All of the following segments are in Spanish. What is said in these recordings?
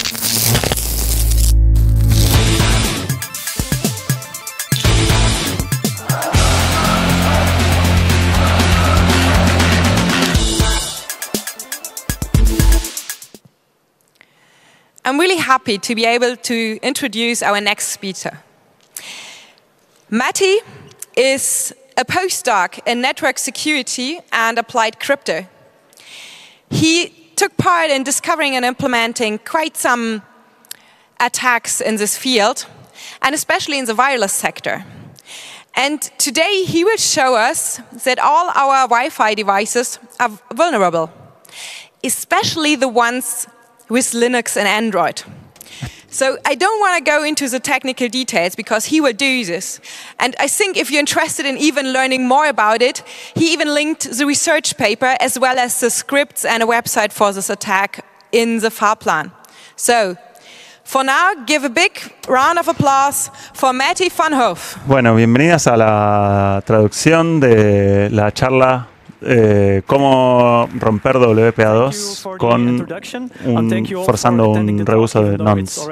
I'm really happy to be able to introduce our next speaker. Matti is a postdoc in network security and applied crypto. He took part in discovering and implementing quite some attacks in this field, and especially in the wireless sector. And today he will show us that all our Wi-Fi devices are vulnerable, especially the ones with Linux and Android. So I don't want to go into the technical details because he will do this. And I think if you're interested in even learning more about it, he even linked the research paper as well as the scripts and a website for this attack in the Fahrplan. So, for now, give a big round of applause for Matti van Hoof. Bueno, bienvenidas a la traducción de la charla cómo romper WPA2 con forzando un reuso de nonce.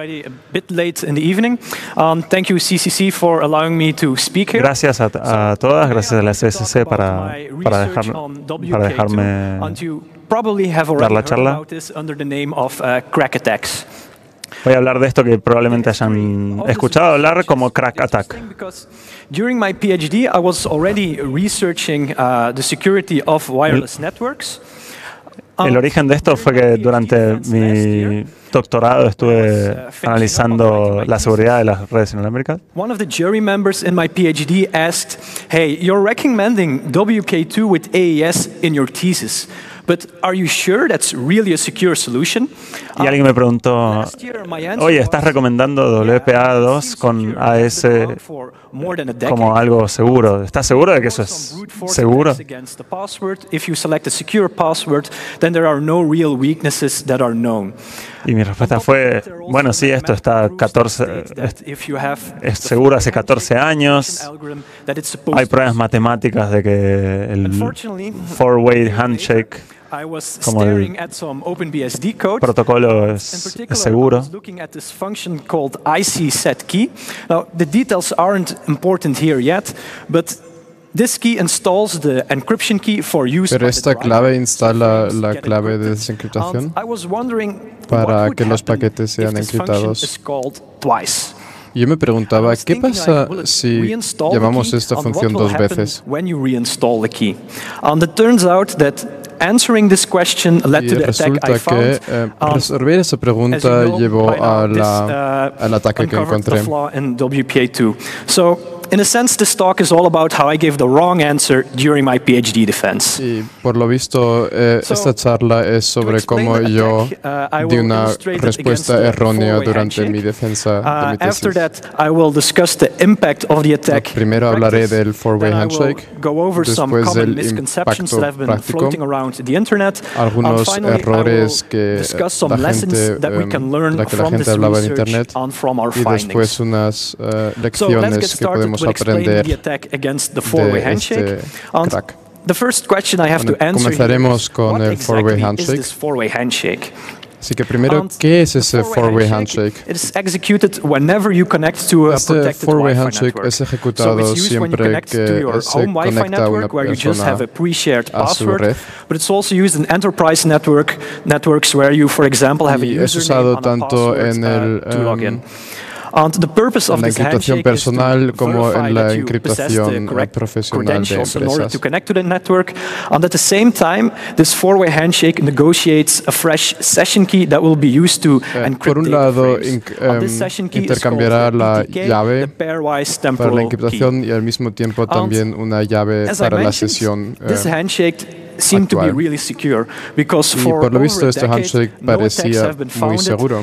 Gracias a todas, gracias a la SSC para dejarme dar la charla. Voy a hablar de esto que probablemente hayan escuchado hablar como crack attack. During my PhD, I was already researching the security of wireless networks. El origen de esto fue que durante mi doctorado estuve analizando la seguridad de las redes inalámbricas. One of the jury members in my PhD asked, "Hey, you're recommending WK2 with AES in your thesis. But are you sure that's really a secure solution?" Y alguien me preguntó, oye, ¿estás recomendando WPA2 con AES como algo seguro? ¿Estás seguro de que eso es seguro? Y mi respuesta fue, bueno, sí, esto está es seguro hace 14 años. Hay pruebas matemáticas de que el four-way handshake como el protocolo es seguro. Pero esta clave instala la clave de desencriptación para que los paquetes sean encriptados. Yo me preguntaba, ¿qué pasa si llamamos esta función dos veces? Y resulta que resolver esa pregunta llevó al ataque que encontré. In a sense, this talk is all about how I gave the wrong answer during my PhD defense. Y por lo visto, esta charla es sobre cómo yo di una respuesta errónea durante mi defensa de mi tesis. After that, I will discuss the impact of the attack. Primero hablaré del four-way handshake, después del impacto práctico, algunos errores que la gente hablaba en Internet y después unas lecciones que podemos aprender de este crack. Comenzaremos con el four-way handshake. Así que primero, ¿qué es ese four-way handshake? Este four-way handshake es ejecutado siempre que se conecta una persona a su red. Y es usado tanto en la encriptación personal como en la encriptación profesional de empresas. And at the same time, this four-way handshake negotiates a fresh session key that will be used to encrypt por un lado, intercambiará la llave para la encriptación y al mismo tiempo también una llave para la sesión actual. Y por lo visto este handshake parecía muy seguro.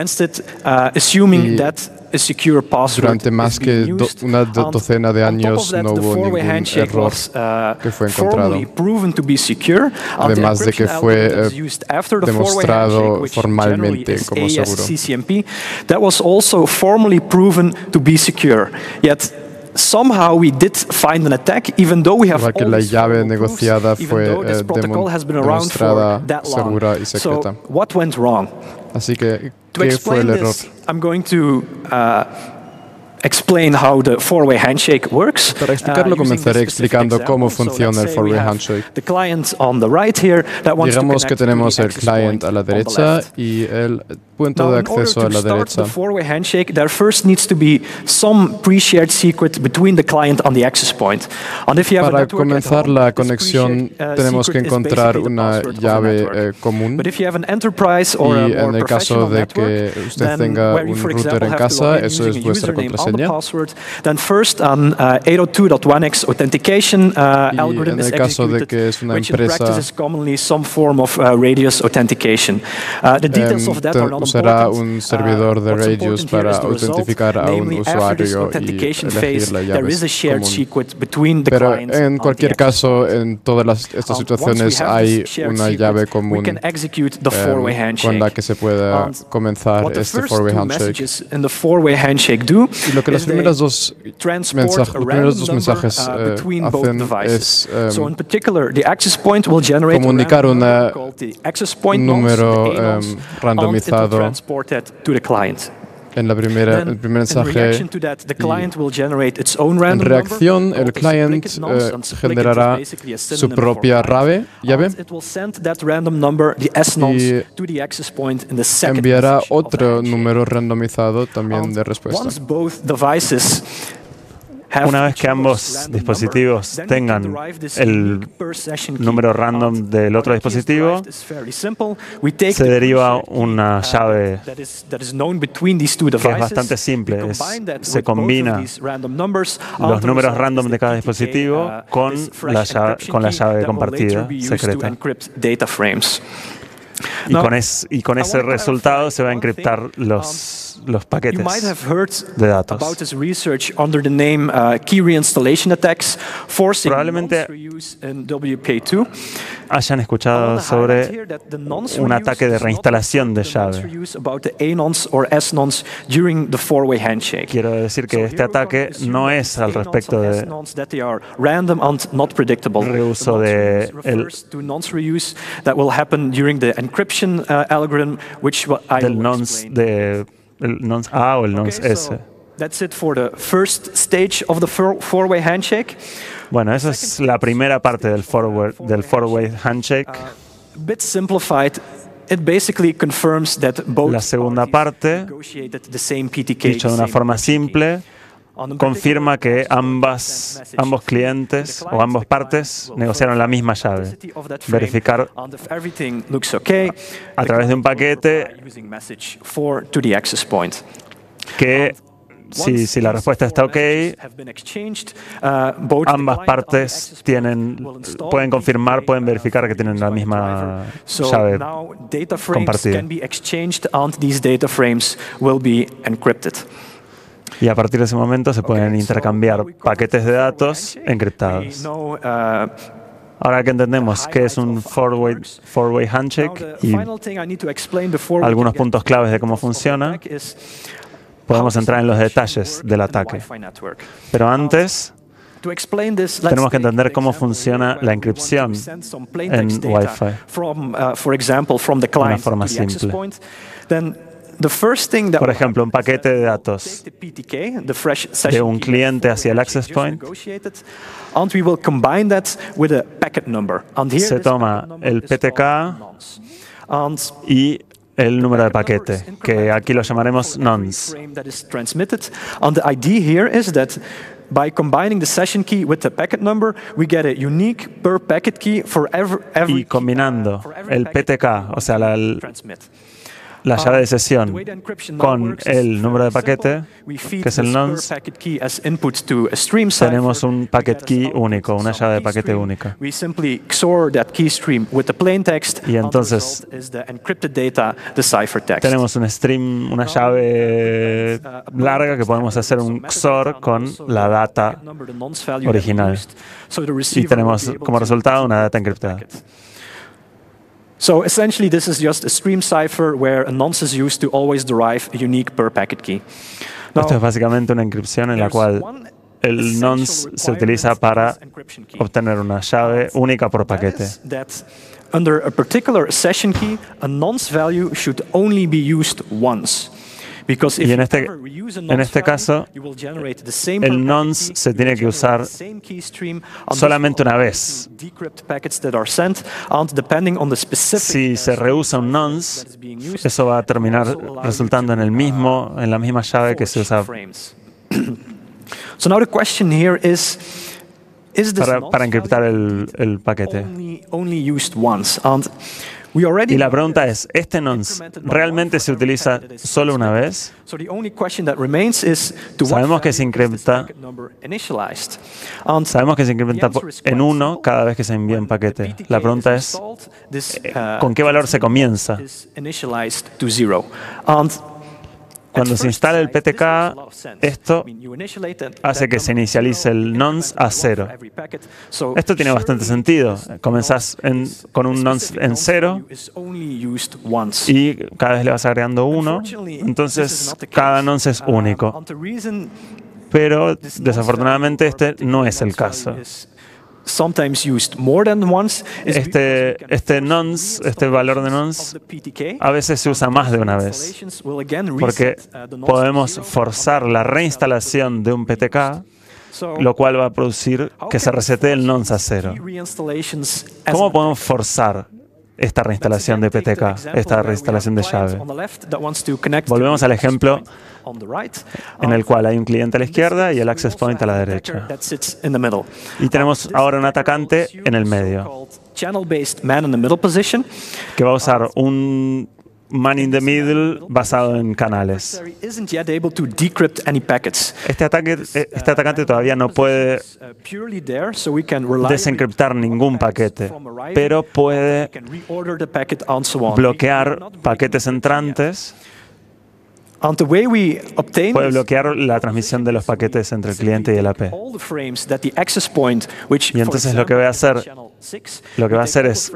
Durante más que una docena de años no hubo ningún error que fue encontrado. Además de que fue demostrado formalmente como seguro. Somehow we did find an attack, even though we have igual que la llave negociada fue demostrada segura y secreta. So what went wrong? Así que, ¿Qué fue el error? I'm going to explain how the four-way handshake works. Para explicarlo, comenzaré explicando cómo funciona el four-way handshake. The client on the right here that wants Digamos que tenemos el client a la derecha y el punto de acceso a la derecha. The four-way handshake, there first needs to be some pre-shared secret between the client and the access point. And if you have Para comenzar la conexión tenemos que encontrar una llave común. But if you have an enterprise or y en el caso de que usted tenga un router en casa, eso es vuestra contraseña. Then first an 802.1x authentication algorithm is executed, which in practice is commonly some form of radius authentication. The details of that are not usará un servidor de Radius para autentificar a un usuario y elegir la llave común. Pero en cualquier caso, en todas estas situaciones hay una llave común con la que se pueda comenzar este four-way handshake. Y lo que los primeros dos mensajes hacen es comunicar un número randomizado en el primer mensaje. En reacción, el client generará su propia llave y enviará otro número randomizado también de respuesta. Una vez que ambos dispositivos tengan el número random del otro dispositivo, se deriva una llave que es bastante simple. Se combina los números random de cada dispositivo con la llave compartida secreta. Y con ese resultado se va a encriptar los paquetes de datos. Probablemente hayan escuchado sobre un ataque de reinstalación de llave. Quiero decir que este ataque no es al respecto de reuso del nonce A o el nonce S. That's it for the first stage of the four-way handshake. Bueno, esa es la primera parte del four-way handshake. Bit simplified, it basically confirms that both la segunda parte, dicho de una forma simple, confirma que ambos clientes o ambas partes negociaron la misma llave. Verificar a través de un paquete que si la respuesta está OK, ambas partes pueden confirmar, pueden verificar que tienen la misma llave compartida. Y a partir de ese momento se pueden intercambiar paquetes de datos encriptados. Ahora que entendemos qué es un four-way handshake y algunos puntos claves de cómo funciona, podemos entrar en los detalles del ataque. Pero antes, tenemos que entender cómo funciona la encripción en Wi-Fi de una forma simple. Por ejemplo, un paquete de datos de un cliente hacia el access point, se toma el PTK y el número de paquete, que aquí lo llamaremos nonce. By combining the session key with the packet number, we get a unique per packet key for every. Y combinando el PTK, o sea, la llave de sesión con el número de paquete, que es el nonce, tenemos un packet key único, una llave de paquete única. Y entonces tenemos un stream, una llave larga que podemos hacer un XOR con la data original. Y tenemos como resultado una data encriptada. So essentially, this is just a stream cipher where a nonce is used to always derive a unique per packet key. Esto es básicamente una encripción en la cual el nonce se utiliza para obtener una llave única por paquete. Under a particular session key, a nonce value should only be used once. Y en este caso, el nonce se tiene que usar solamente una vez. Si se reusa un nonce, eso va a terminar resultando en la misma llave que se usa para encriptar el paquete. Y la pregunta es, ¿este nonce realmente se utiliza solo una vez? Sabemos que se incrementa en 1 cada vez que se envía un paquete. La pregunta es, ¿con qué valor se comienza? Cuando se instala el PTK, esto hace que se inicialice el nonce a 0. Esto tiene bastante sentido. Comenzás con un nonce en 0 y cada vez le vas agregando 1. Entonces, cada nonce es único. Pero, desafortunadamente, este no es el caso. Este nonce, este valor de nonce, a veces se usa más de una vez, porque podemos forzar la reinstalación de un PTK, lo cual va a producir que se resete el nonce a 0. ¿Cómo podemos forzar esta reinstalación de PTK, esta reinstalación de llave? Volvemos al ejemplo en el cual hay un cliente a la izquierda y el access point a la derecha. Y tenemos ahora un atacante en el medio, que va a usar un man in the middle basado en canales. Este atacante todavía no puede desencriptar ningún paquete, pero puede bloquear paquetes entrantes. Puede bloquear la transmisión de los paquetes entre el cliente y el AP. Y entonces lo que va a hacer es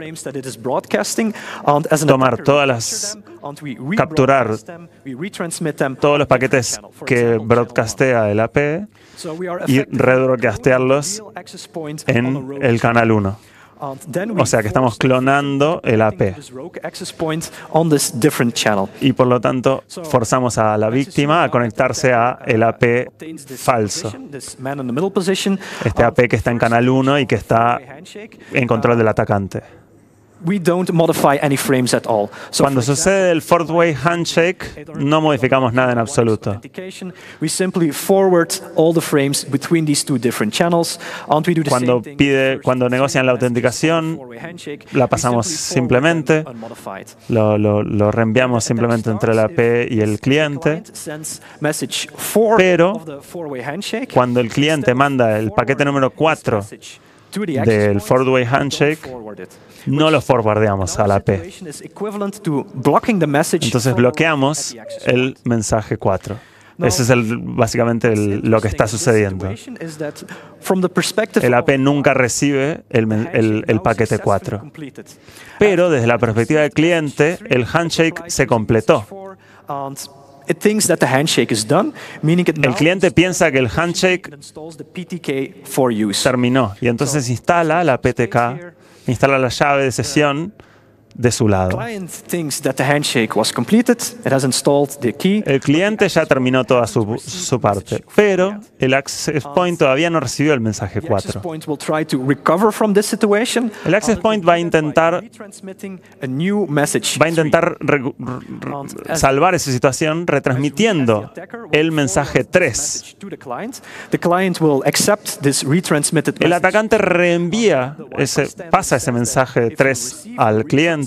capturar todos los paquetes que broadcastea el AP y rebroadcastearlos en el canal 1. O sea que estamos clonando el AP. Y por lo tanto forzamos a la víctima a conectarse a el AP falso. Este AP que está en canal 1 y que está en control del atacante. Cuando sucede el fourth way handshake, no modificamos nada en absoluto. Cuando negocian la autenticación, la pasamos simplemente, lo reenviamos simplemente entre el AP y el cliente. Pero cuando el cliente manda el paquete número 4 del fourth way handshake, no lo forwardeamos a la AP. Entonces bloqueamos el mensaje 4. Ese es básicamente lo que está sucediendo. El AP nunca recibe el paquete 4. Pero desde la perspectiva del cliente, el handshake se completó. El cliente piensa que el handshake terminó y entonces instala la PTK, instala la llave de sesión de su lado. El cliente ya terminó toda su parte, pero el access point todavía no recibió el mensaje 4. El access point va a intentar salvar esa situación retransmitiendo el mensaje 3. El atacante reenvía, pasa ese mensaje 3 al cliente.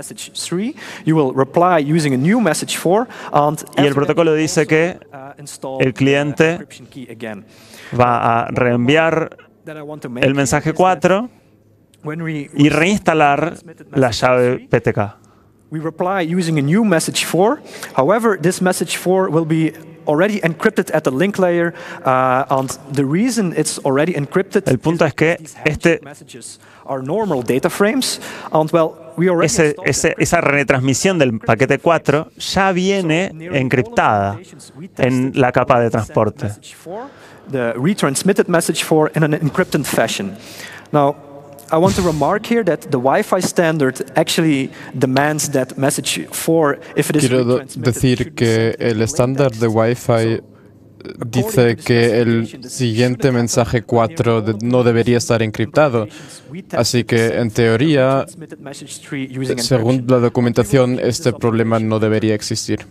Y el protocolo dice que el cliente va a reenviar el mensaje 4 y reinstalar la llave PTK. El punto es que esa retransmisión del paquete 4 ya viene encriptada en la capa de transporte. I want to remark here that the Wi-Fi standard actually demands that message 4, if it is Quiero decir que el estándar de Wi-Fi dice que el siguiente mensaje 4 no debería estar encriptado. Así que, en teoría, según la documentación, este problema no debería existir.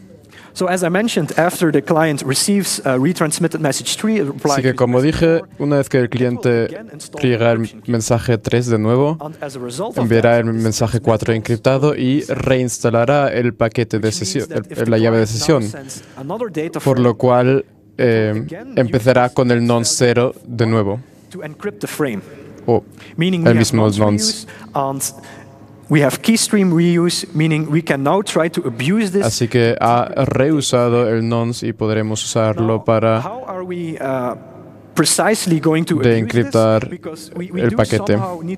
Así que, como dije, una vez que el cliente pliega el mensaje 3 de nuevo, enviará el mensaje 4 encriptado y reinstalará el paquete de sesión, la llave de sesión, por lo cual empezará con el nonce 0 de nuevo, o el mismo nonce. Así que ha reusado el nonce y podremos usarlo para encriptar el paquete.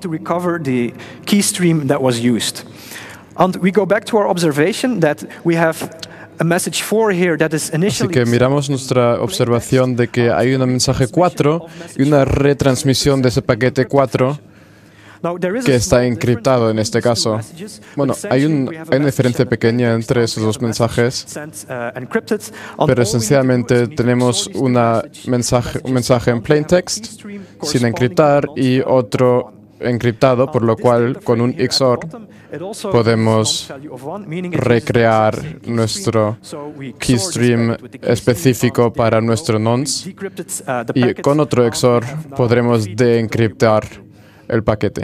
Así que miramos nuestra observación de que hay un mensaje 4 y una retransmisión de ese paquete 4 que está encriptado en este caso. Bueno, hay una diferencia pequeña entre esos dos mensajes, pero esencialmente tenemos un mensaje en plain text sin encriptar y otro encriptado, por lo cual con un XOR podemos recrear nuestro keystream específico para nuestro nonce y con otro XOR podremos deencriptar el paquete,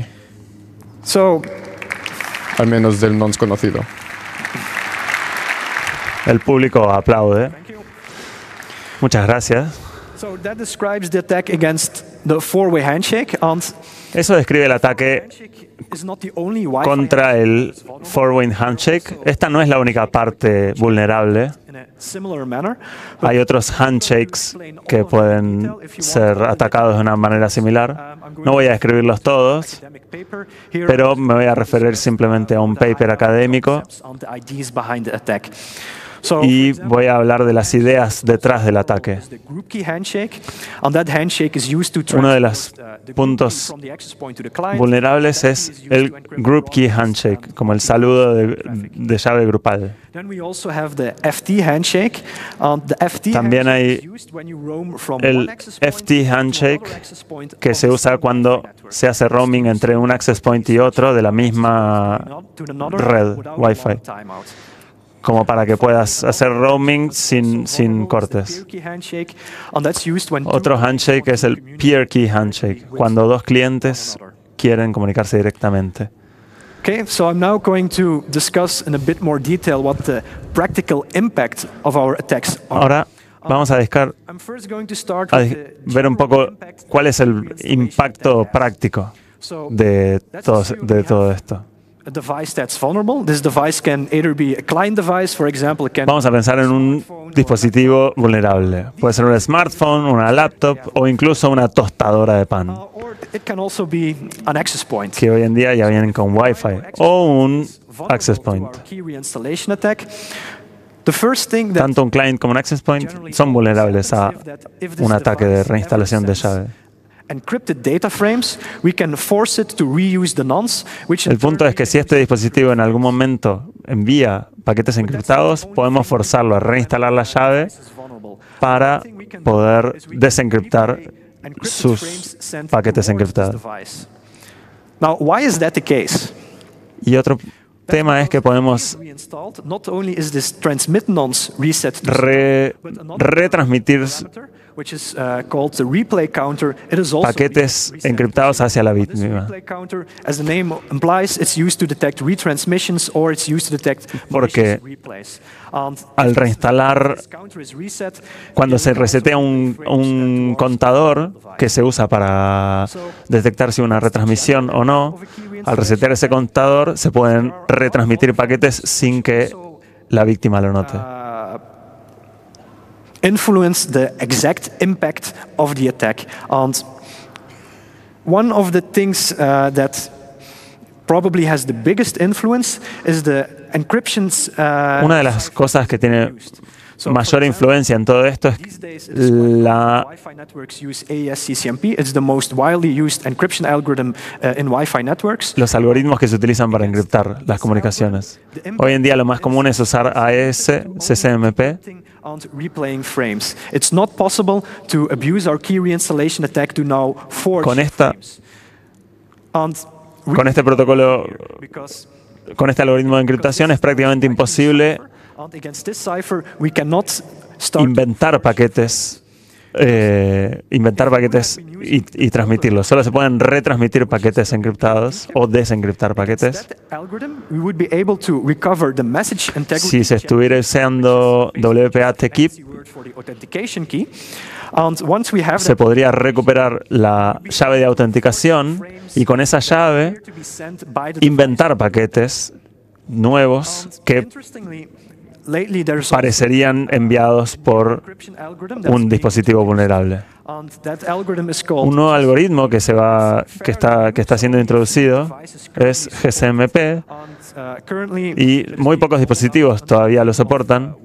al menos del nonce conocido. El público aplaude. Muchas gracias. Eso describe el ataque contra el four-way handshake. Esta no es la única parte vulnerable. Hay otros handshakes que pueden ser atacados de una manera similar. No voy a describirlos todos, pero me voy a referir simplemente a un paper académico y voy a hablar de las ideas detrás del ataque. Uno de los puntos vulnerables es el Group Key Handshake, como el saludo de llave grupal. También hay el FT Handshake, que se usa cuando se hace roaming entre un access point y otro de la misma red Wi-Fi, como para que puedas hacer roaming sin cortes. Otro handshake es el peer key handshake, cuando dos clientes quieren comunicarse directamente. Okay, so I'm now going to discuss in a bit more detail what the practical impact of our attacks are. Ahora vamos a ver un poco cuál es el impacto práctico de todo esto. Vamos a pensar en un dispositivo vulnerable. Puede ser un smartphone, una laptop o incluso una tostadora de pan, que hoy en día ya vienen con Wi-Fi, o un access point. Tanto un client como un access point son vulnerables a un ataque de reinstalación de llave. El punto es que si este dispositivo en algún momento envía paquetes encriptados, podemos forzarlo a reinstalar la llave para poder desencriptar sus paquetes encriptados. Y otro tema es que podemos retransmitir paquetes encriptados hacia la víctima. Porque al reinstalar, cuando se resetea un contador que se usa para detectar si una retransmisión o no, al resetear ese contador se pueden retransmitir paquetes sin que la víctima lo note. Influence the exact impact of the attack. And one of the things that probably has the biggest influence is the encryptions. Una de las cosas que tiene mayor influencia en todo esto es la los algoritmos que se utilizan para encriptar las comunicaciones. Hoy en día lo más común es usar AES, CCMP. Con este protocolo, con este algoritmo de encriptación es prácticamente imposible inventar paquetes y transmitirlos. Solo se pueden retransmitir paquetes encriptados o desencriptar paquetes. Si se estuviera usando WPA-TKIP, se podría recuperar la llave de autenticación y con esa llave inventar paquetes nuevos que parecerían enviados por un dispositivo vulnerable. Un nuevo algoritmo que está siendo introducido es GCMP y muy pocos dispositivos todavía lo soportan.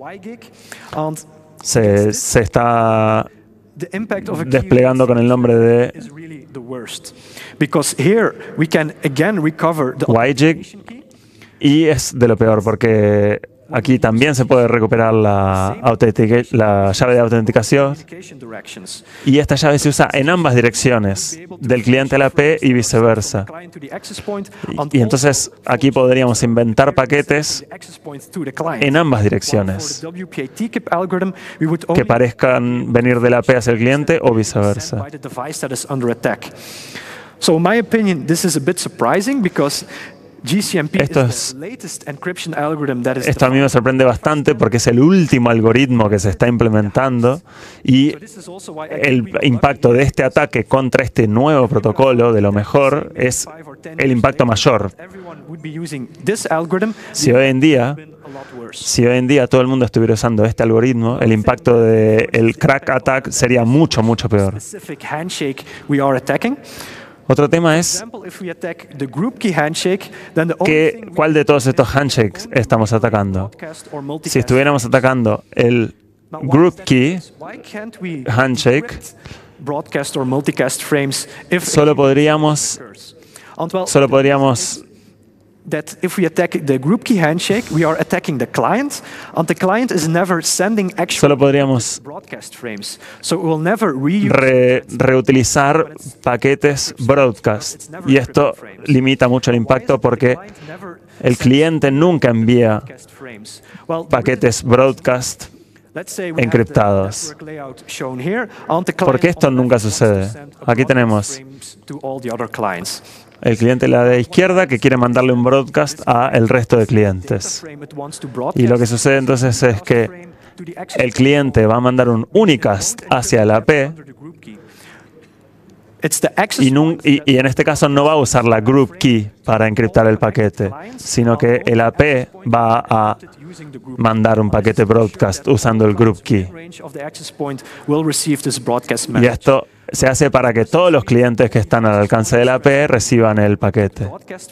Se está desplegando con el nombre de WiGig y es de lo peor porque aquí también se puede recuperar la llave de autenticación y esta llave se usa en ambas direcciones, del cliente a la AP y viceversa. Y entonces aquí podríamos inventar paquetes en ambas direcciones que parezcan venir de la AP hacia el cliente o viceversa. So in my opinion, this is a bit surprising because GCMP Esto a mí me sorprende bastante porque es el último algoritmo que se está implementando y el impacto de este ataque contra este nuevo protocolo de lo mejor es el impacto mayor. Si hoy en día todo el mundo estuviera usando este algoritmo, el impacto del crack attack sería mucho, mucho peor. Otro tema es ¿cuál de todos estos handshakes estamos atacando? Si estuviéramos atacando el group key handshake, solo podríamos that if we attack the group key handshake, we are attacking the client, and the client is never sending actual broadcast frames. So we will never reutilizar paquetes broadcast. Y esto limita mucho el impacto porque el cliente nunca envía paquetes broadcast encriptados. Porque esto nunca sucede. Aquí tenemos el cliente de la izquierda que quiere mandarle un broadcast a el resto de clientes. Y lo que sucede entonces es que el cliente va a mandar un unicast hacia la AP y en este caso no va a usar la group key para encriptar el paquete, sino que el AP va a mandar un paquete broadcast usando el group key. Y esto se hace para que todos los clientes que están al alcance de la AP reciban el paquete.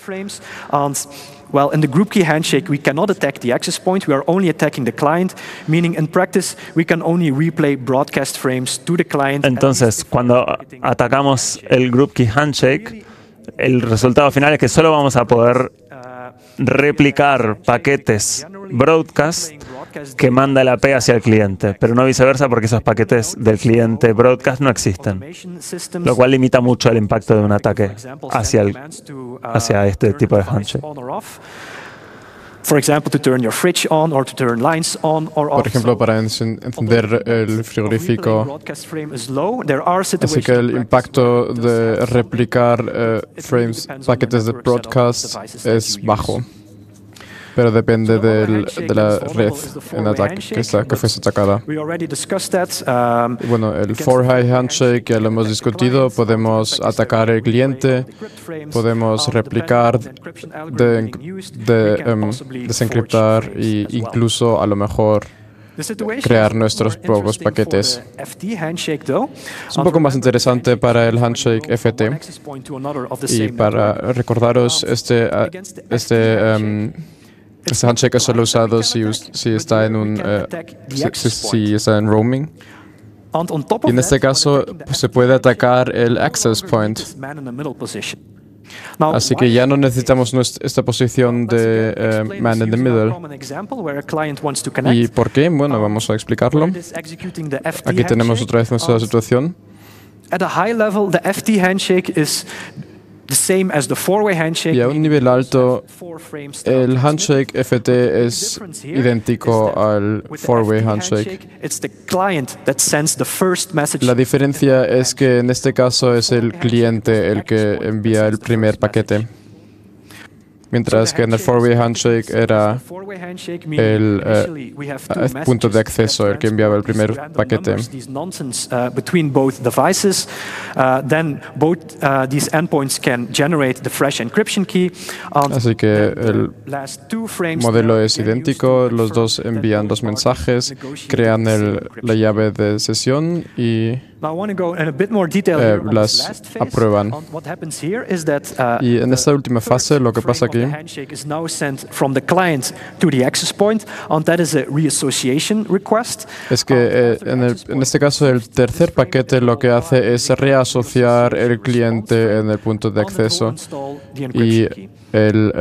Well, in the group key handshake, we cannot attack the access point. We are only attacking the client, meaning in practice, we can only replay broadcast frames to the client. Entonces, cuando atacamos el group key handshake, el resultado final es que solo vamos a poder replicar paquetes broadcast que manda la AP hacia el cliente, pero no viceversa porque esos paquetes del cliente broadcast no existen, lo cual limita mucho el impacto de un ataque hacia este tipo de handshake. Por ejemplo, para encender el frigorífico. Así que el impacto de replicar paquetes de broadcast es bajo. Pero depende de la red en ataque que fuese atacada. Bueno, el for-high handshake ya lo hemos discutido. Podemos atacar el cliente, podemos replicar, desencriptar e incluso a lo mejor crear nuestros propios paquetes. Es un poco más interesante para el handshake FT. Este handshake es solo usado si está en si está en roaming. Y en este caso se puede atacar el access point. Así que ya no necesitamos esta posición de man in the middle. ¿Y por qué? Bueno, vamos a explicarlo. Aquí tenemos otra vez nuestra situación. Y a un nivel alto, el handshake FT es idéntico al four-way handshake. La diferencia es que en este caso es el cliente el que envía el primer paquete, mientras que en el four-way handshake era el punto de acceso el que enviaba el primer paquete. Así que el modelo es idéntico, los dos envían los mensajes, crean la llave de sesión y las aprueban. Y en esta última fase lo que pasa aquí es que en este caso el tercer paquete lo que hace es reasociar el cliente en el punto de acceso y el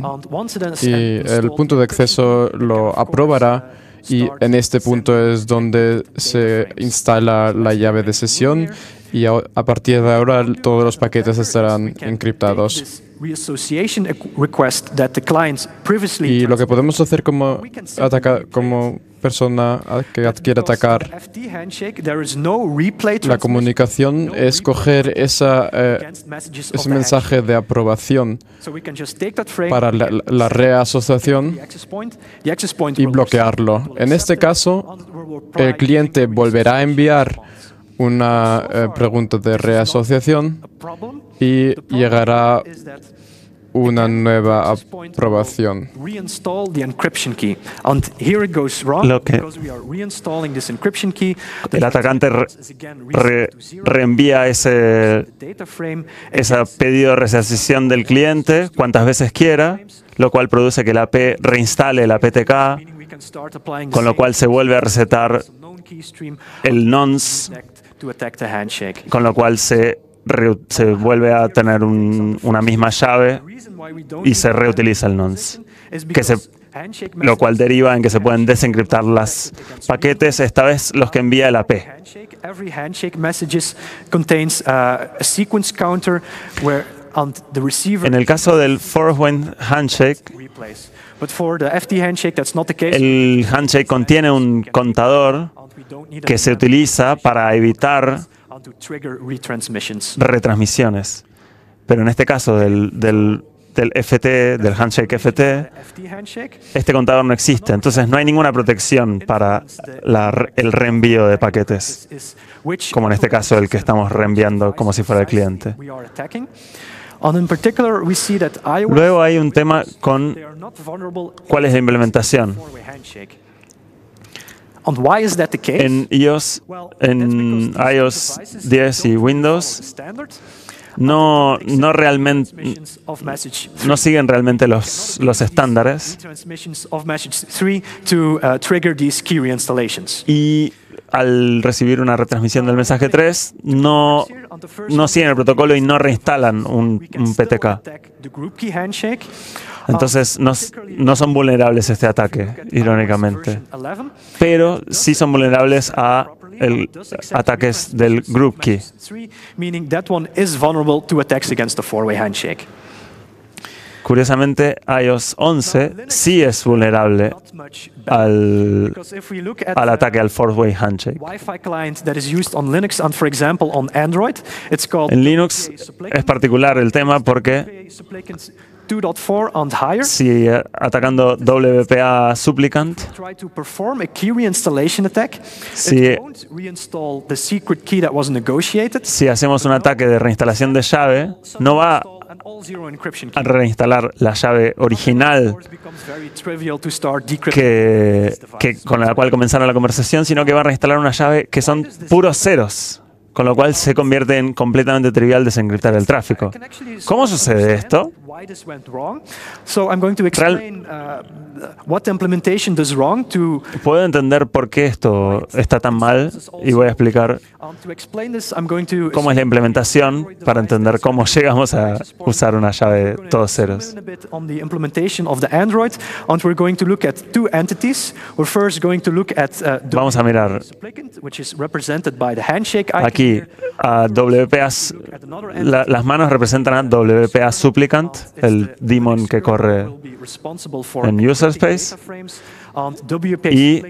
punto de acceso lo aprobará. Y en este punto es donde se instala la llave de sesión y a partir de ahora todos los paquetes estarán encriptados. Y lo que podemos hacer como persona que quiere atacar la comunicación es coger ese mensaje de aprobación para la reasociación y bloquearlo. En este caso, el cliente volverá a enviar una pregunta de reasociación y llegará una nueva aprobación. El atacante reenvía ese pedido de reasociación del cliente cuantas veces quiera, lo cual produce que el AP reinstale la PTK, con lo cual se vuelve a resetar el nonce, con lo cual se vuelve a tener una misma llave y se reutiliza el nonce, lo cual deriva en que se pueden desencriptar los paquetes, esta vez los que envía el AP. En el caso del four-way handshake, el handshake contiene un contador que se utiliza para evitar retransmisiones. Pero en este caso del handshake FT, este contador no existe. Entonces no hay ninguna protección para el reenvío de paquetes, como en este caso el que estamos reenviando como si fuera el cliente. Luego hay un tema con cuál es la implementación. En iOS 10 y Windows no siguen realmente los estándares. Y al recibir una retransmisión del mensaje 3, no siguen el protocolo y no reinstalan un PTK. Entonces no son vulnerables a este ataque, irónicamente. Pero sí son vulnerables a ataques del group key. Curiosamente, iOS 11 sí es vulnerable al ataque al four-way handshake. En Linux es particular el tema porque si atacando WPA supplicant, si hacemos un ataque de reinstalación de llave, no va a reinstalar la llave original con la cual comenzaron la conversación, sino que va a reinstalar una llave que son puros ceros, con lo cual se convierte en completamente trivial desencriptar el tráfico. ¿Cómo sucede esto? Puedo entender por qué esto está tan mal y voy a explicar cómo es la implementación para entender cómo llegamos a usar una llave de todos ceros. Vamos a mirar aquí a WPA. Las manos representan a WPA Supplicant, el daemon que corre en user space, y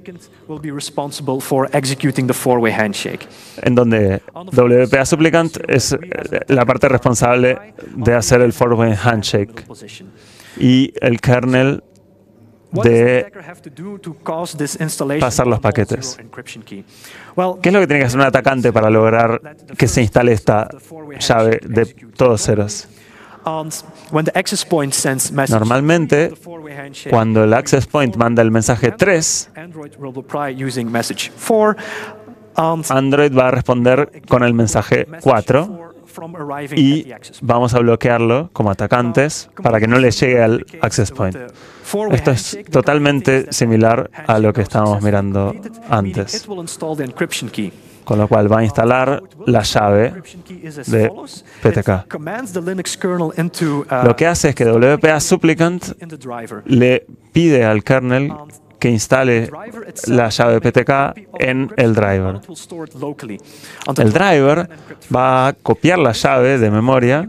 en donde WPA Supplicant es la parte responsable de hacer el four-way handshake y el kernel de pasar los paquetes. ¿Qué es lo que tiene que hacer un atacante para lograr que se instale esta llave de todos ceros? Normalmente, cuando el access point manda el mensaje 3, Android va a responder con el mensaje 4 y vamos a bloquearlo como atacantes para que no le llegue al access point. Esto es totalmente similar a lo que estábamos mirando antes, con lo cual va a instalar la llave de PTK. Lo que hace es que WPA Supplicant le pide al kernel que instale la llave PTK en el driver. El driver va a copiar la llave de memoria,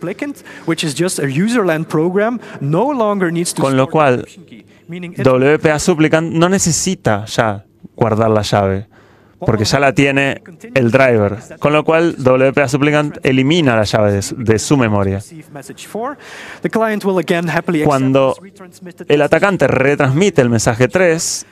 con lo cual WPA Supplicant no necesita ya guardar la llave, porque ya la tiene el driver, con lo cual WPA Supplicant elimina la llave de su memoria. Cuando el atacante retransmite el mensaje 3,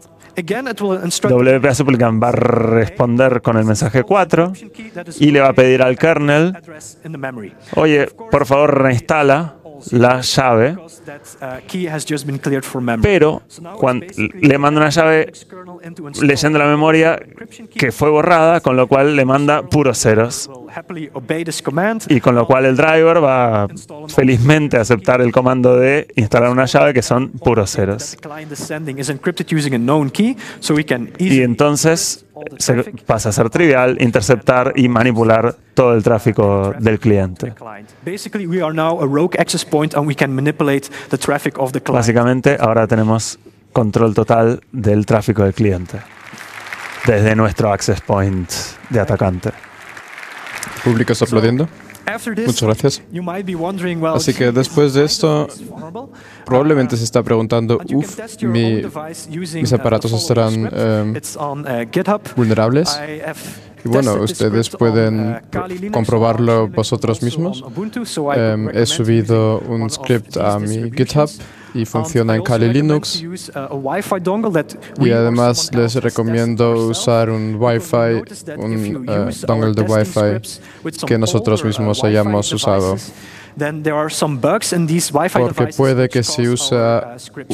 WPA Supplicant va a responder con el mensaje 4 y le va a pedir al kernel: oye, por favor reinstala la llave, pero cuando le manda una llave leyendo la memoria que fue borrada, con lo cual le manda puros ceros, y con lo cual el driver va felizmente a aceptar el comando de instalar una llave que son puros ceros. Y entonces se pasa a ser trivial interceptar y manipular todo el tráfico del cliente. Básicamente, ahora tenemos control total del tráfico del cliente desde nuestro access point de atacante. ¿El público está aplaudiendo? Muchas gracias. Así que después de esto, probablemente se está preguntando, mis aparatos estarán vulnerables. Y bueno, ustedes pueden comprobarlo vosotros mismos. He subido un script a mi GitHub y funciona en Kali Linux. Y además les recomiendo usar un Wi-Fi, un dongle de Wi-Fi que nosotros mismos hayamos usado. Porque puede que si usa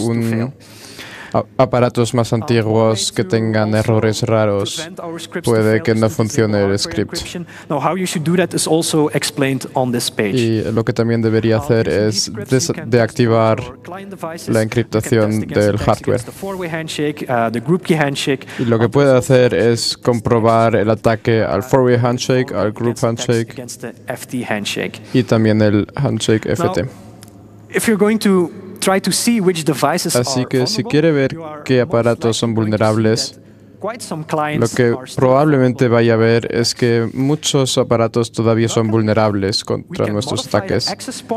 aparatos más antiguos que tengan errores raros, puede que no funcione el script. Y lo que también debería hacer es deactivar la encriptación del hardware. Y lo que puede hacer es comprobar el ataque al four-way handshake, al group handshake y también el handshake FT. Así que si quiere ver qué aparatos son vulnerables, lo que probablemente vaya a ver es que muchos aparatos todavía son vulnerables contra nuestros ataques.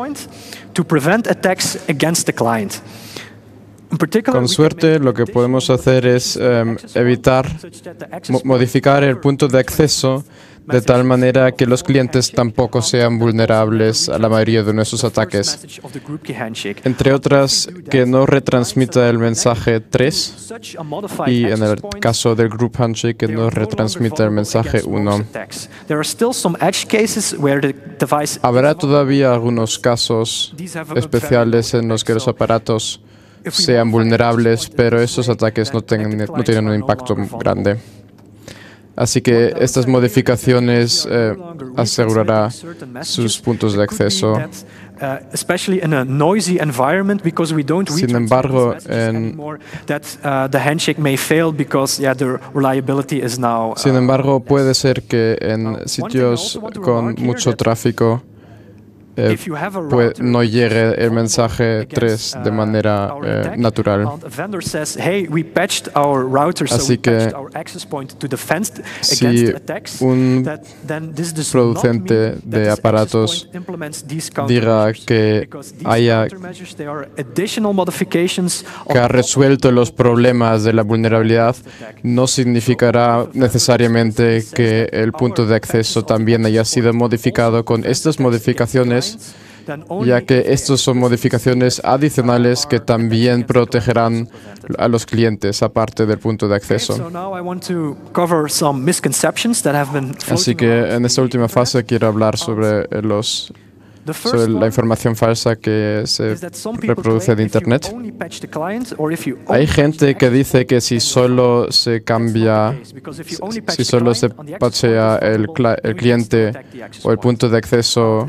Con suerte, lo que podemos hacer es modificar el punto de acceso de tal manera que los clientes tampoco sean vulnerables a la mayoría de nuestros ataques. Entre otras, que no retransmita el mensaje 3 y en el caso del group handshake, que no retransmita el mensaje 1. Habrá todavía algunos casos especiales en los que los aparatos sean vulnerables, pero esos ataques no tienen un impacto grande. Así que estas modificaciones asegurarán sus puntos de acceso especially in a noisy environment, because we don't Sin embargo, that the handshake may fail because the reliability is now. Sin embargo, puede ser que en sitios con mucho tráfico no llegue el mensaje 3 de manera natural. Así que si un producente de aparatos diga que ha resuelto los problemas de la vulnerabilidad, no significará necesariamente que el punto de acceso también haya sido modificado con estas modificaciones, ya que estos son modificaciones adicionales que también protegerán a los clientes aparte del punto de acceso. Así que en esta última fase quiero hablar sobre la información falsa que se reproduce en Internet. Hay gente que dice que si solo se cambia, si solo se patchea el cliente o el punto de acceso,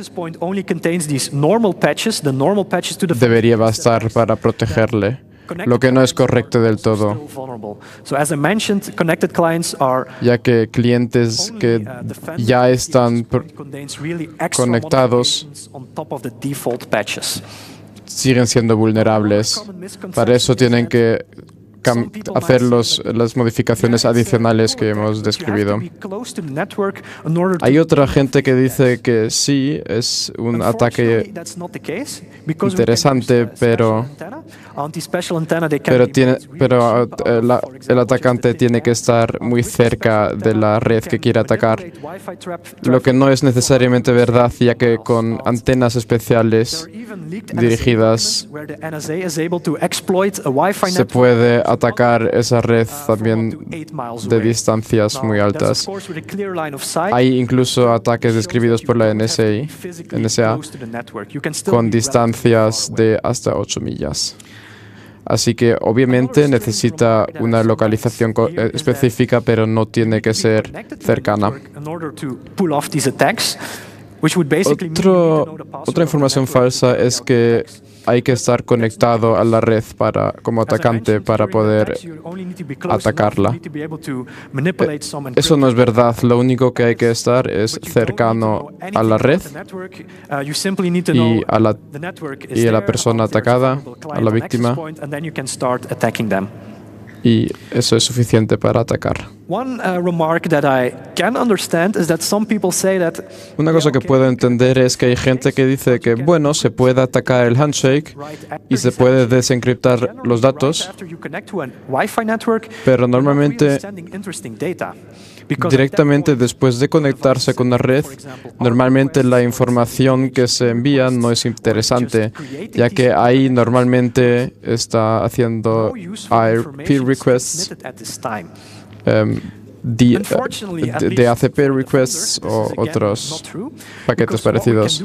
debería bastar para protegerle, lo que no es correcto del todo, ya que clientes que ya están conectados siguen siendo vulnerables. Para eso tienen que hacer las modificaciones adicionales que hemos descrito. Hay otra gente que dice que sí, es un ataque interesante, pero el atacante tiene que estar muy cerca de la red que quiere atacar, lo que no es necesariamente verdad, ya que con antenas especiales dirigidas se puede atacar esa red también de distancias muy altas. Hay incluso ataques descritos por la NSA con distancias de hasta 8 millas. Así que obviamente necesita una localización específica, pero no tiene que ser cercana. Otra información falsa es que hay que estar conectado a la red como atacante para poder atacarla. Eso no es verdad. Lo único que hay que estar es cercano a la red y a la persona atacada, a la víctima. Y eso es suficiente para atacar. Una cosa que puedo entender es que hay gente que dice que, bueno, se puede atacar el handshake y se puede desencriptar los datos, pero normalmente directamente después de conectarse con la red, normalmente la información que se envía no es interesante, ya que ahí normalmente está haciendo peer requests, DHCP requests o otros paquetes parecidos.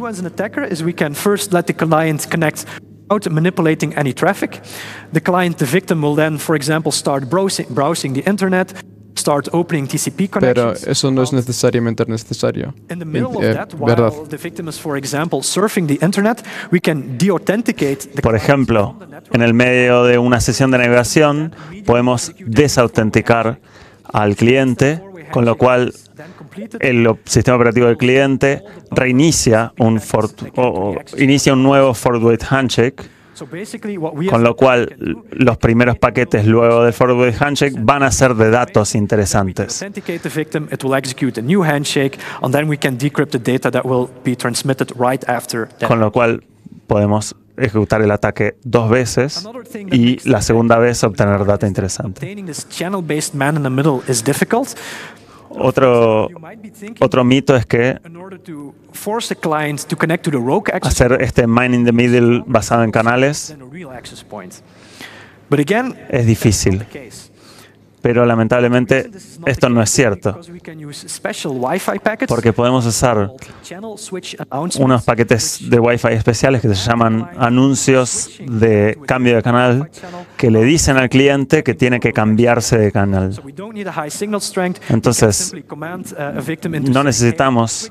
Without manipulating any traffic, the victim will then, for example, start browsing the internet, start opening TCP connections. Pero eso no es necesariamente necesario. In the middle of that, while the victim is, for example, surfing the internet, we can deauthenticate the. Por ejemplo, en el medio de una sesión de navegación, podemos desautenticar al cliente, con lo cual el sistema operativo del cliente reinicia inicia un nuevo forward handshake, con lo cual los primeros paquetes luego del forward handshake van a ser de datos interesantes. Con lo cual podemos ejecutar el ataque 2 veces y la segunda vez obtener data interesante. Otro mito es que hacer este mine in the middle basado en canales es difícil. Pero lamentablemente esto no es cierto, porque podemos usar unos paquetes de Wi-Fi especiales que se llaman anuncios de cambio de canal, que le dicen al cliente que tiene que cambiarse de canal. Entonces, no necesitamos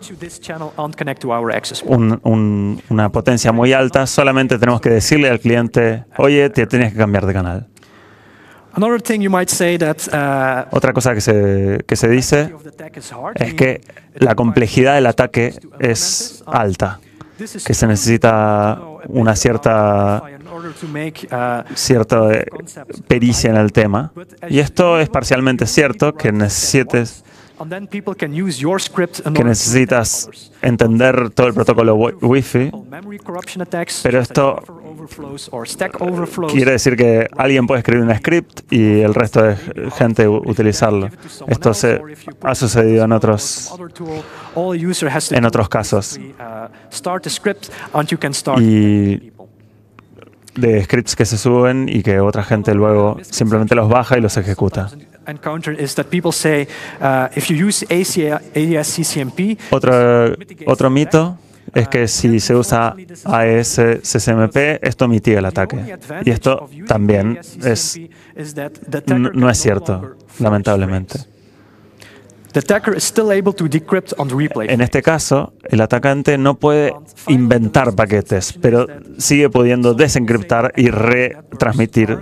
una potencia muy alta, solamente tenemos que decirle al cliente, oye, te tienes que cambiar de canal. Otra cosa que se dice es que la complejidad del ataque es alta, que se necesita una cierta pericia en el tema. Y esto es parcialmente cierto, que necesitas entender todo el protocolo Wi-Fi, pero esto quiere decir que alguien puede escribir un script y el resto de gente utilizarlo. Esto ha sucedido en otros casos. Y de scripts que se suben y que otra gente luego simplemente los baja y los ejecuta. Otro mito es que si se usa AES-CCMP, esto mitiga el ataque. Y esto también no es cierto, lamentablemente. En este caso, el atacante no puede inventar paquetes, pero sigue pudiendo desencriptar y retransmitir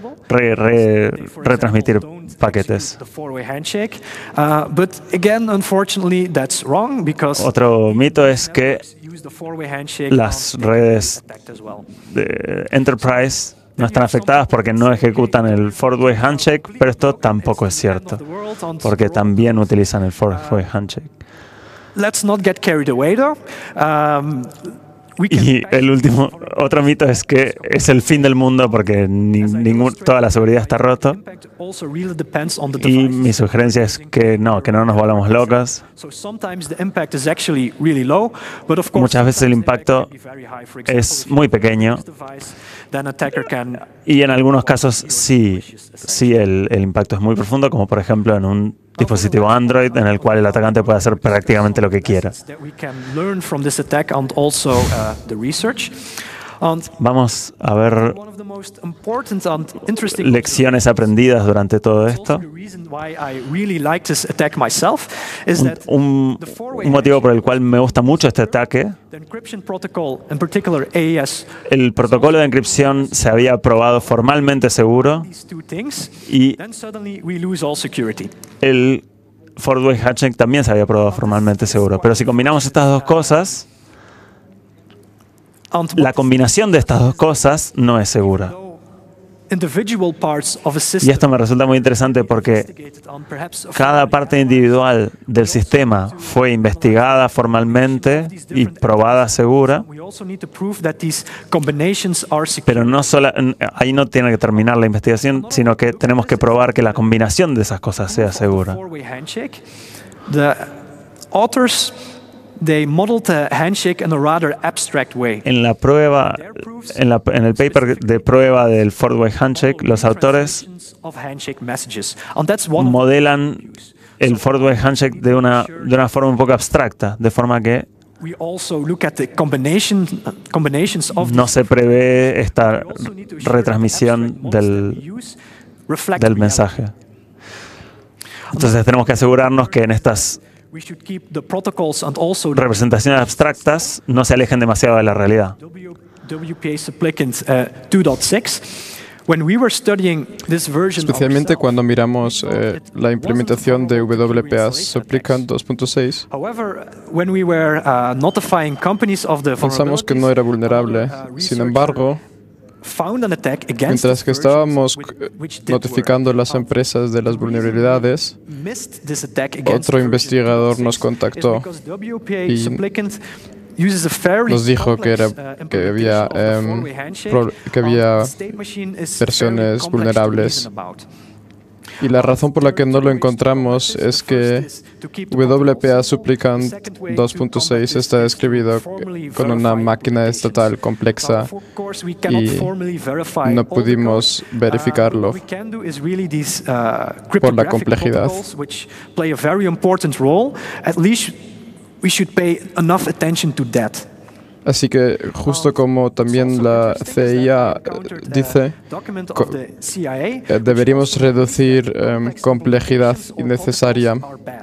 paquetes. Otro mito es que las redes de Enterprise no están afectadas porque no ejecutan el four-way handshake, pero esto tampoco es cierto, porque también utilizan el four-way handshake. Y otro mito es que es el fin del mundo porque toda la seguridad está rota. Y mi sugerencia es que no nos volvamos locos. Muchas veces el impacto es muy pequeño. Y en algunos casos sí el impacto es muy profundo, como por ejemplo en un dispositivo Android en el cual el atacante puede hacer prácticamente lo que quiera. Vamos a ver lecciones aprendidas durante todo esto. Un motivo por el cual me gusta mucho este ataque. El protocolo de encripción se había probado formalmente seguro y el four-way handshake también se había probado formalmente seguro. Pero si combinamos estas dos cosas, la combinación de estas dos cosas no es segura. Y esto me resulta muy interesante porque cada parte individual del sistema fue investigada formalmente y probada segura, pero ahí no tiene que terminar la investigación, sino que tenemos que probar que la combinación de esas cosas sea segura. En la prueba, en el paper de prueba del four-way handshake, los autores modelan el four-way handshake de una forma un poco abstracta, de forma que no se prevé esta retransmisión del mensaje. Entonces tenemos que asegurarnos que en estas representaciones abstractas no se alejen demasiado de la realidad. Especialmente cuando miramos la implementación de WPA Supplicant 2.6, pensamos que no era vulnerable. Sin embargo, mientras que estábamos notificando a las empresas de las vulnerabilidades, otro investigador nos contactó y nos dijo que había versiones vulnerables Y la razón por la que no lo encontramos es que WPA Supplicant 2.6 está escrito con una máquina estatal complexa y no pudimos verificarlo por la complejidad. Así que, justo como también la CIA dice, deberíamos reducir complejidad innecesaria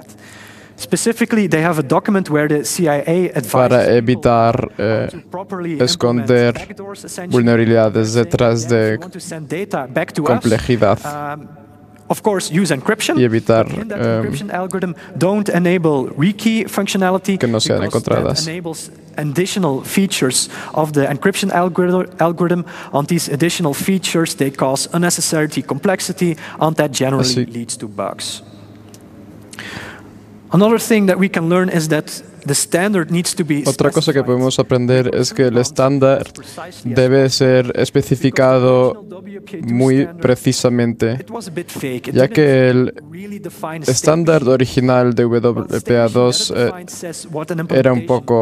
para evitar esconder vulnerabilidades detrás de complejidad. Of course, use encryption. Y evitar that encryption algorithm don't enable rekey functionality que no sean encontradas. That enables additional features of the encryption algorithm. On these additional features, they cause unnecessary complexity, and that generally leads to bugs. Another thing that we can learn is that the standard needs to be. Otra cosa que podemos aprender es que el estándar debe ser especificado muy precisamente, ya que el estándar original de WPA2 era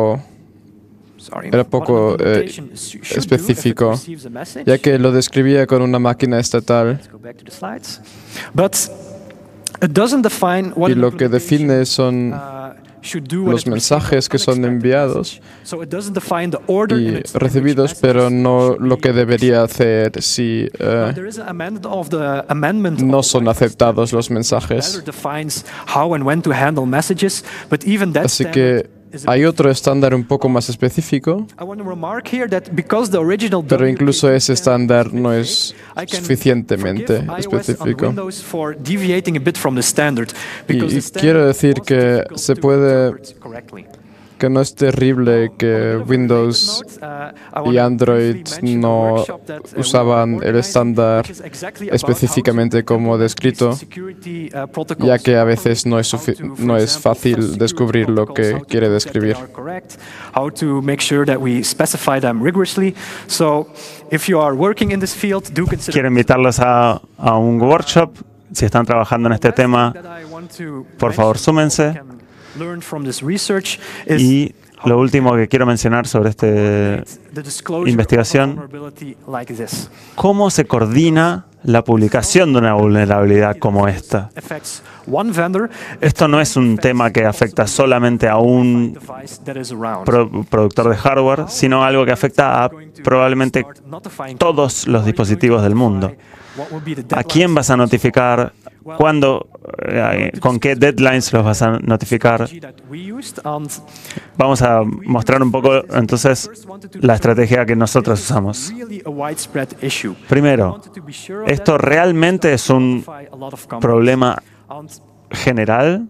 poco específico, ya que lo describía con una máquina estatal. Y lo que define son los mensajes que son enviados y recibidos, pero no lo que debería hacer si no son aceptados los mensajes. Así que hay otro estándar un poco más específico, pero incluso ese estándar no es suficientemente específico. Y quiero decir que se puede, que no es terrible que Windows y Android no usaban el estándar específicamente como descrito, ya que a veces no es fácil descubrir lo que quiere describir. Quiero invitarlos a un workshop. Si están trabajando en este tema, por favor, súmense. Y lo último que quiero mencionar sobre esta investigación, ¿cómo se coordina la publicación de una vulnerabilidad como esta? Esto no es un tema que afecta solamente a un productor de hardware, sino algo que afecta a probablemente todos los dispositivos del mundo. ¿A quién vas a notificar? ¿Cuándo? ¿Con qué deadlines los vas a notificar? Vamos a mostrar un poco entonces la estrategia que nosotros usamos. Primero, ¿esto realmente es un problema general?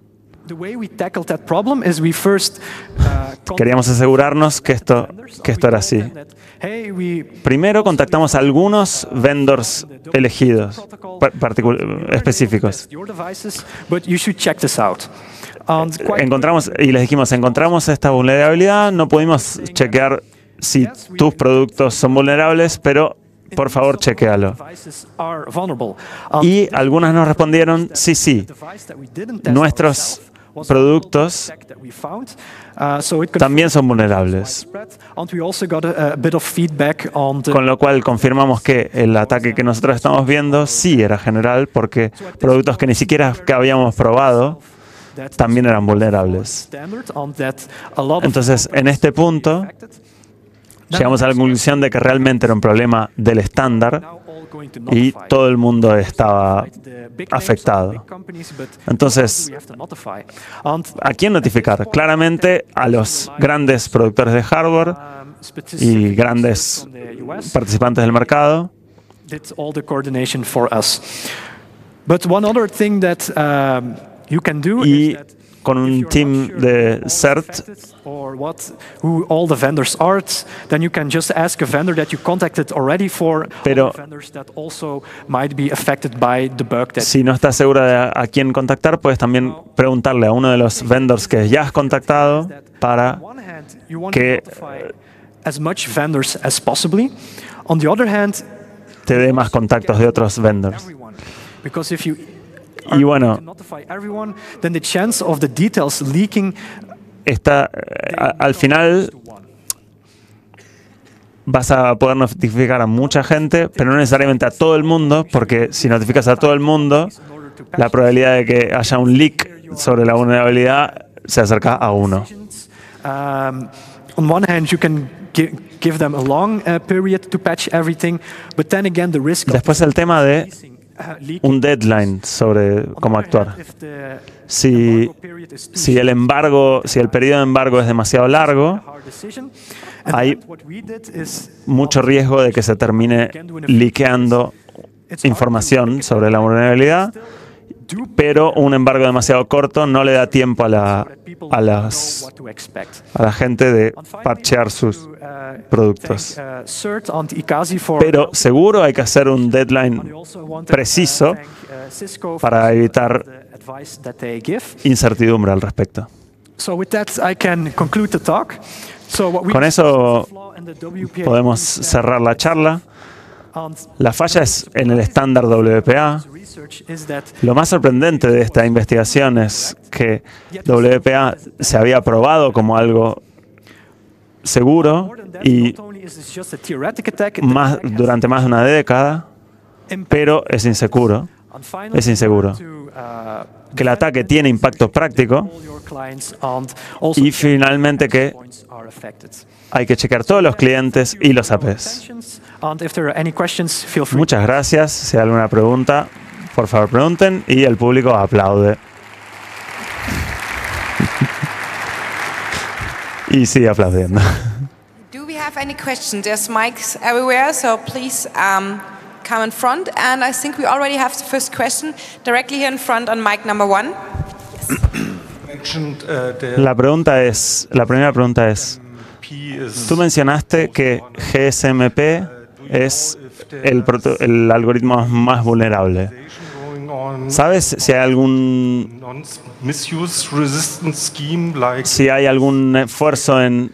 Queríamos asegurarnos que esto era así. Primero contactamos a algunos vendors elegidos, específicos. Encontramos, y les dijimos, encontramos esta vulnerabilidad, no pudimos chequear si tus productos son vulnerables, pero por favor, chequéalo. Y algunas nos respondieron, sí, nuestros productos también son vulnerables. Con lo cual confirmamos que el ataque que nosotros estamos viendo sí era general, porque productos que ni siquiera que habíamos probado también eran vulnerables. Entonces, en este punto, llegamos a la conclusión de que realmente era un problema del estándar y todo el mundo estaba afectado. Entonces, ¿a quién notificar? Claramente a los grandes productores de hardware y grandes participantes del mercado. Y con un team de CERT, pero si no estás segura de a quién contactar, puedes también preguntarle a uno de los vendors que ya has contactado para que te dé más contactos de otros vendors. Y bueno, al final vas a poder notificar a mucha gente, pero no necesariamente a todo el mundo, porque si notificas a todo el mundo, la probabilidad de que haya un leak sobre la vulnerabilidad se acerca a 1. On one hand, you can give them a long period to patch everything, but then again, the risk. Después el tema de un deadline sobre cómo actuar. Si el periodo de embargo es demasiado largo, hay mucho riesgo de que se termine liqueando información sobre la vulnerabilidad, pero un embargo demasiado corto no le da tiempo a la gente de parchear sus productos. Pero seguro hay que hacer un deadline preciso para evitar incertidumbre al respecto. Con eso podemos cerrar la charla. La falla es en el estándar WPA. Lo más sorprendente de esta investigación es que WPA se había probado como algo seguro y durante más de una década, pero es inseguro. Es inseguro. Que el ataque tiene impacto práctico y finalmente que hay que chequear todos los clientes y los APs. Muchas gracias. Si hay alguna pregunta, por favor pregunten y el público aplaude. Y sigue aplaudiendo. Do we have any questions? There's mics everywhere, so please come in front. And I think we already have the first question directly here in front on mic number 1. La primera pregunta es, tú mencionaste que GSMP es el algoritmo más vulnerable. ¿Sabes si hay algún esfuerzo en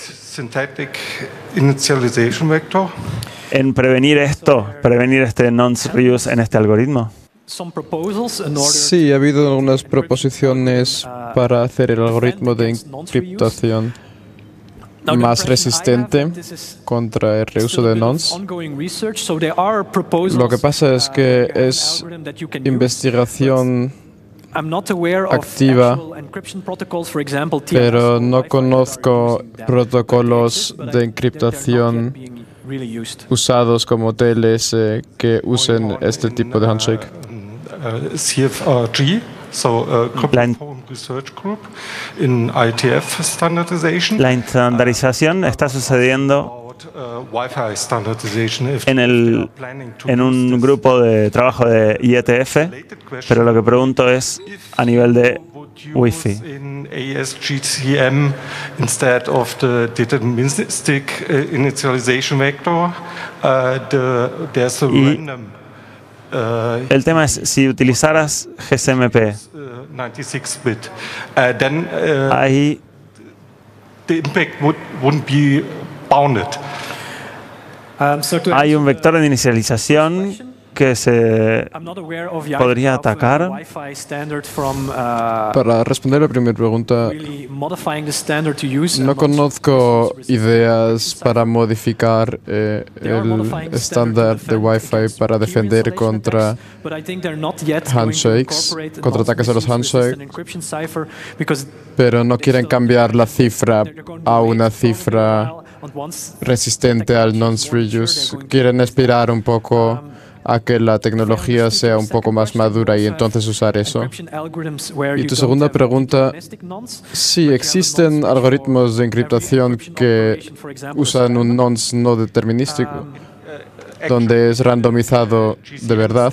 prevenir este nonce reuse en este algoritmo? Sí, ha habido algunas proposiciones para hacer el algoritmo de encriptación más resistente contra el reuso de nonce. Lo que pasa es que es investigación activa, pero no conozco protocolos de encriptación usados como TLS que usen este tipo de handshake. La estandarización está sucediendo en un grupo de trabajo de IETF, pero lo que pregunto es a nivel de Wi-Fi. Instead of the deterministic initialization vector, there's a random. El tema es, si utilizaras GSMP, 96-bit, ahí the impact wouldn't be bounded. Hay un vector de inicialización que se podría atacar. Para responder a la primera pregunta, no conozco ideas para modificar el estándar de Wi-Fi para defender contra handshakes, contra ataques a los handshakes, pero no quieren cambiar la cifra a una cifra resistente al nonce reuse. Quieren esperar un poco a que la tecnología sea un poco más madura y entonces usar eso. Y tu segunda pregunta, sí, existen algoritmos de encriptación que usan un nonce no determinístico, donde es randomizado de verdad.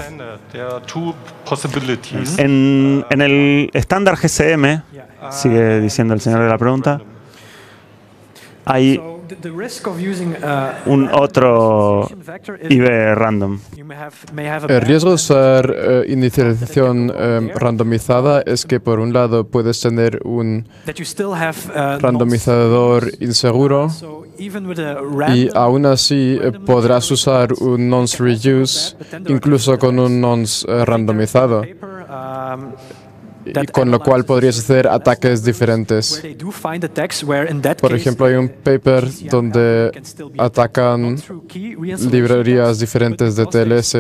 En el estándar GSM, sigue diciendo el señor de la pregunta, hay un otro IB random. El riesgo de usar inicialización randomizada es que, por un lado, puedes tener un randomizador inseguro y aún así podrás usar un nonce reuse incluso con un nonce randomizado. y con lo cual podrías hacer ataques diferentes. Por ejemplo, hay un paper donde atacan librerías diferentes de TLS,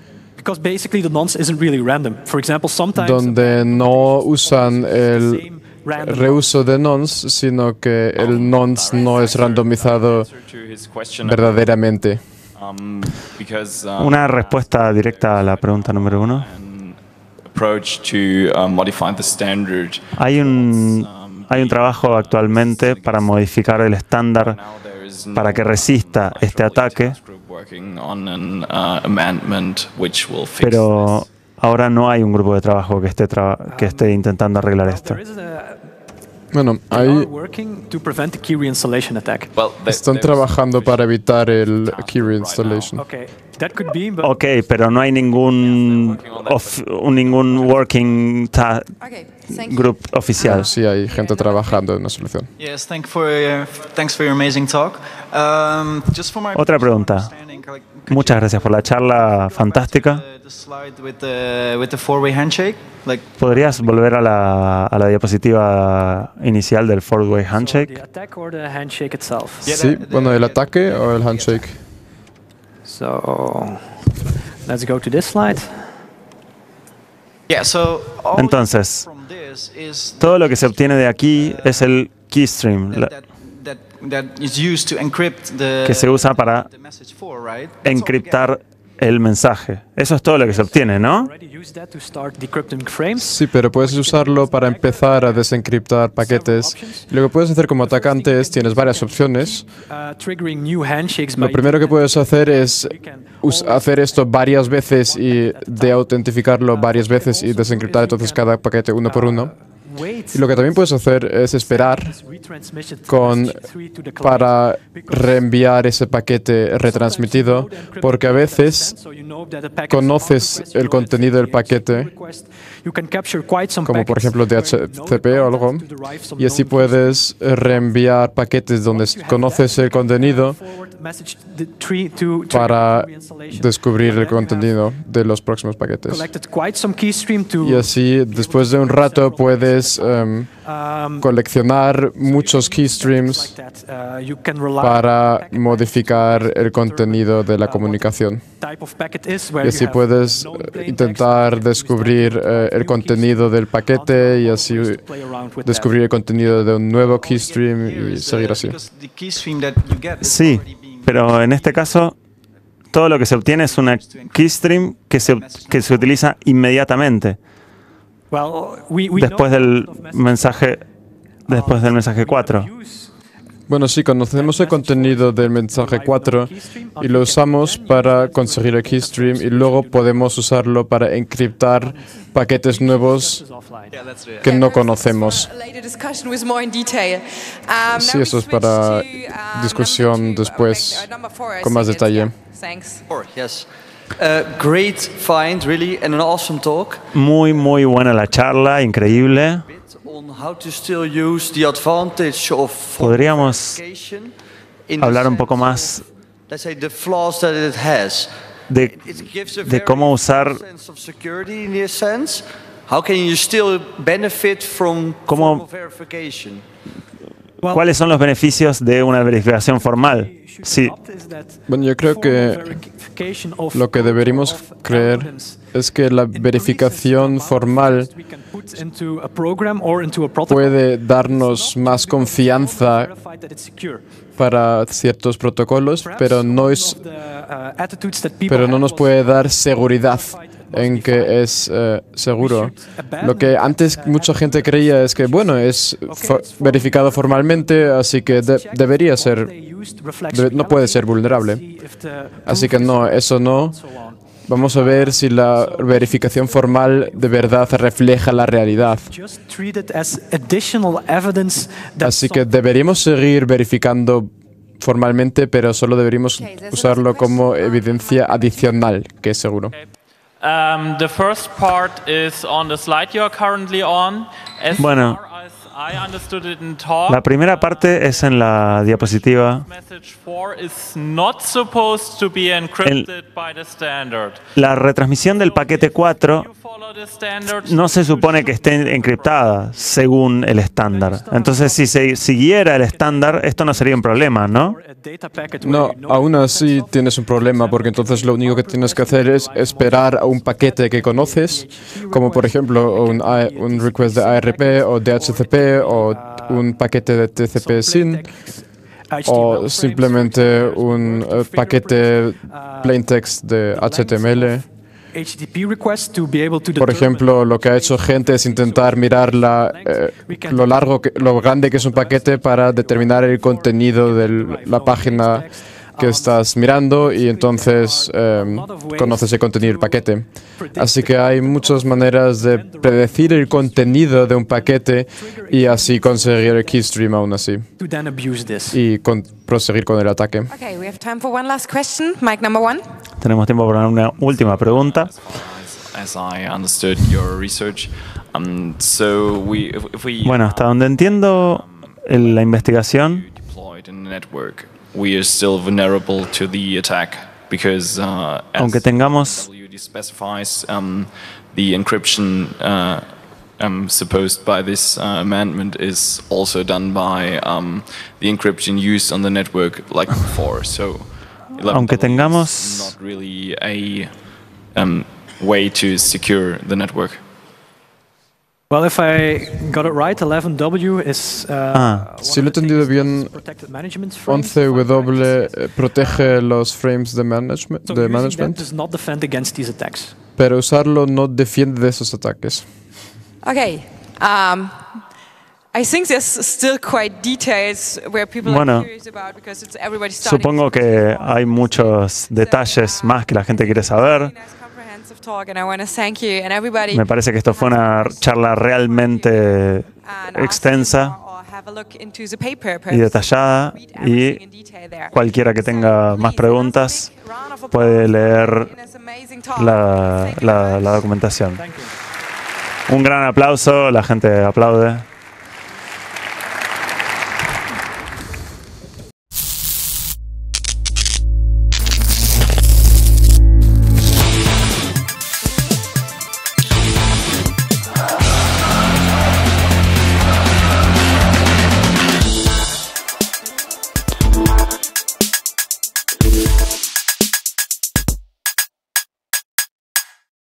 donde no usan el reuso de nonce, sino que el nonce no es randomizado verdaderamente. Una respuesta directa a la pregunta número 1. Hay un trabajo actualmente para modificar el estándar para que resista este ataque, pero ahora no hay un grupo de trabajo que esté intentando arreglar esto. Bueno, ahí están trabajando para evitar el key reinstallation. Ok, pero no hay ningún working group oficial. Sí, hay gente trabajando en una solución. Otra pregunta. Muchas gracias por la charla fantástica. ¿Podrías volver a la diapositiva inicial del four-way handshake? Sí, bueno, ¿el ataque o el handshake? Let's go to this slide. Entonces, todo lo que se obtiene de aquí es el keystream, que se usa para encriptar el mensaje. Eso es todo lo que se obtiene, ¿no? Sí, pero puedes usarlo para empezar a desencriptar paquetes. Lo que puedes hacer como atacante es, tienes varias opciones. Lo primero que puedes hacer es hacer esto varias veces y de-autentificarlo varias veces y desencriptar entonces cada paquete uno por uno. Y lo que también puedes hacer es esperar para reenviar ese paquete retransmitido, porque a veces conoces el contenido del paquete, como por ejemplo DHCP o algo, y así puedes reenviar paquetes donde conoces el contenido para descubrir el contenido de los próximos paquetes. Y así, después de un rato, puedes coleccionar muchos keystreams para modificar el contenido de la comunicación. Y así puedes intentar descubrir el contenido del paquete y así descubrir el contenido de un nuevo keystream y seguir así. Sí, pero en este caso, todo lo que se obtiene es una keystream que se utiliza inmediatamente. Después del mensaje 4. Bueno, sí, conocemos el contenido del mensaje 4 y lo usamos para conseguir el keystream y luego podemos usarlo para encriptar paquetes nuevos que no conocemos. Sí, eso es para discusión después con más detalle. Muy, muy buena la charla, increíble. Podríamos hablar un poco más de cómo usar, ¿cuáles son los beneficios de una verificación formal? Sí. Bueno, yo creo que lo que deberíamos creer es que la verificación formal puede darnos más confianza para ciertos protocolos, pero no nos puede dar seguridad en que es seguro. Lo que antes mucha gente creía es que, bueno, es verificado formalmente, así que debería ser, no puede ser vulnerable. Así que no, eso no. Vamos a ver si la verificación formal de verdad refleja la realidad. Así que deberíamos seguir verificando formalmente, pero solo deberíamos usarlo como evidencia adicional, que es seguro. The first part is on the slide you are currently on. Bueno, la primera parte es en la diapositiva. Not supposed to be encrypted by the standard. La retransmisión del paquete 4 no se supone que esté encriptada según el estándar. Entonces, si se siguiera el estándar, esto no sería un problema, ¿no? No, aún así tienes un problema, porque entonces lo único que tienes que hacer es esperar a un paquete que conoces, como por ejemplo un request de ARP o DHCP o un paquete de TCP/SYN, o simplemente un paquete plaintext de HTML. Por ejemplo, lo que ha hecho gente es intentar mirar lo grande que es un paquete para determinar el contenido de la página que estás mirando y entonces conoces el contenido del paquete. Así que hay muchas maneras de predecir el contenido de un paquete y así conseguir el keystream aún así. Y proseguir con el ataque. Okay, we have time for one last question. Mic number 1. Tenemos tiempo para una última pregunta. Bueno, hasta donde entiendo la investigación, we are still vulnerable to the attack because aunque tengamos WD specifies the encryption supposed by this amendment is also done by the encryption used on the network like before. So aunque tengamos not really a way to secure the network. Well, if I got it right, 11W is si lo he entendido bien, 11W protege los frames de management, does not defend against these attacks. Pero usarlo no defiende de esos ataques. Okay. I think there's still quite details where people are curious about because it's everybody starting. Supongo que hay muchos detalles más que la gente quiere saber. Me parece que esto fue una charla realmente extensa y detallada, y cualquiera que tenga más preguntas puede leer la documentación. Un gran aplauso, la gente aplaude.